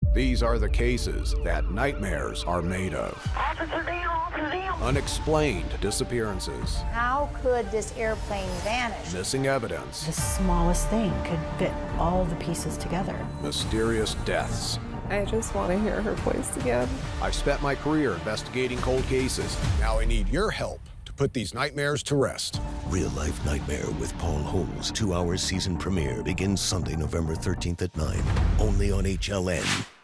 These are the cases that nightmares are made of. Officer down, officer down. Unexplained disappearances. How could this airplane vanish? Missing evidence. The smallest thing could fit all the pieces together. Mysterious deaths. I just want to hear her voice again. I've spent my career investigating cold cases. Now I need your help to put these nightmares to rest. Real Life Nightmare with Paul Holes. 2-hour season premiere begins Sunday, November 13th at 9. Only on HLN.